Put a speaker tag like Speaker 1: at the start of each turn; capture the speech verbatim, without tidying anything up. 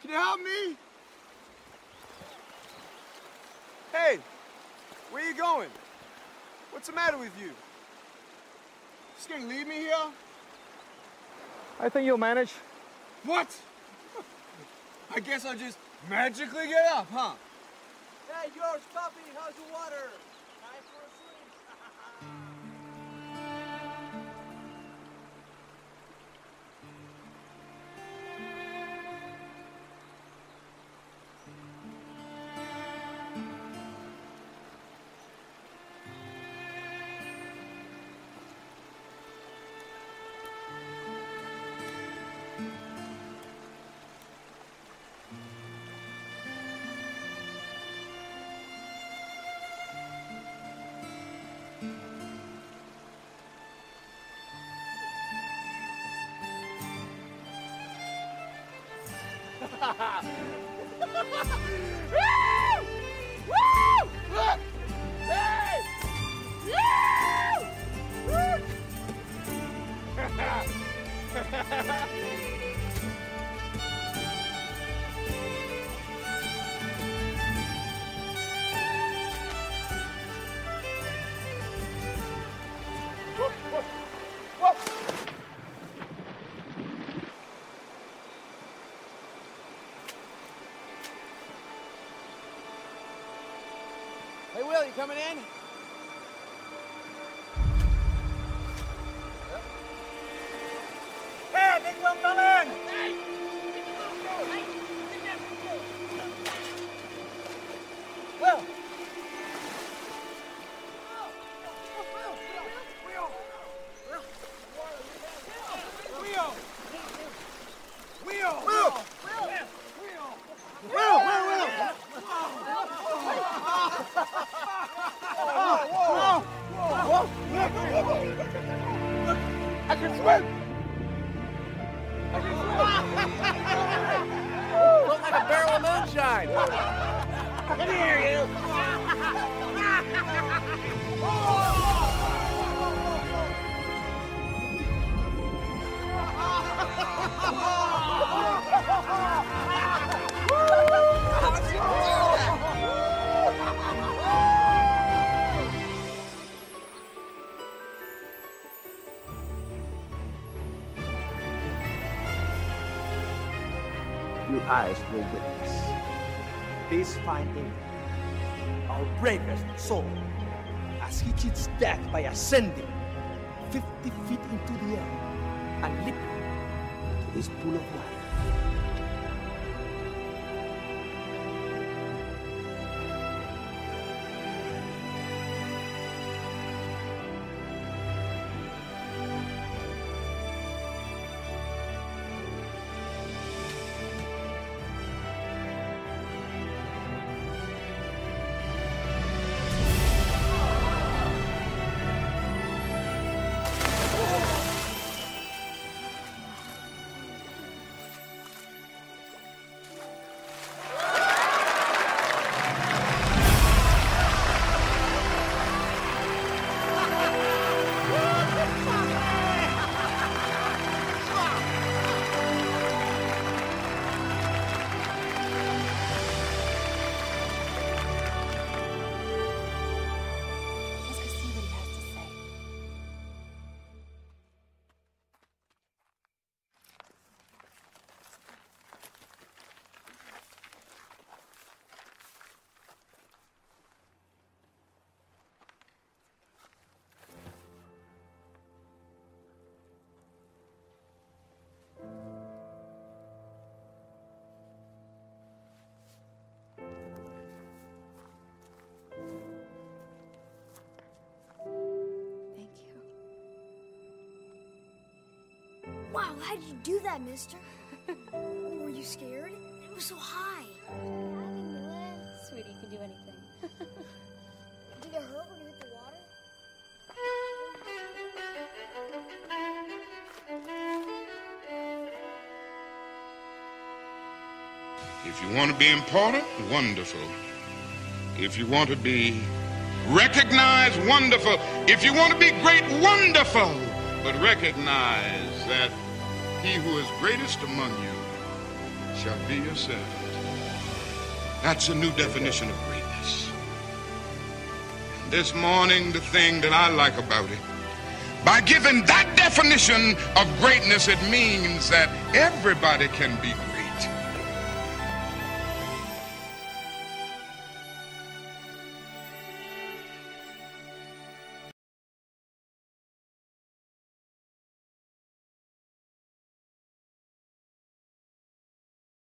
Speaker 1: Can you help me? Hey, where you going? What's the matter with you? Just gonna leave me here?
Speaker 2: I think you'll manage.
Speaker 1: What? I guess I'll just magically get up, huh?
Speaker 3: Hey, George, puppy, how's the water? Time for a swim.
Speaker 1: Woo! Woo! Look! Hey! Woo!
Speaker 3: Hey, Will, you coming in?
Speaker 1: Hey, Big Will, come in!
Speaker 3: Will!
Speaker 1: I can swim! I can swim!
Speaker 3: Look like a barrel of moonshine!
Speaker 1: Come here, you!
Speaker 4: Your eyes will witness this fine evening, our bravest soul, as he cheats death by ascending fifty feet into the air and leaping to this pool of water.
Speaker 5: Wow, how did you do that, mister? Were you scared? It was so high.
Speaker 6: Sweetie, you can do anything.
Speaker 5: Did it hurt when you hit the water?
Speaker 7: If you want to be important, wonderful. If you want to be recognized, wonderful. If you want to be great, wonderful. But recognize that he who is greatest among you shall be your servant. That's a new definition of greatness. And this morning, the thing that I like about it, by giving that definition of greatness, it means that everybody can be great.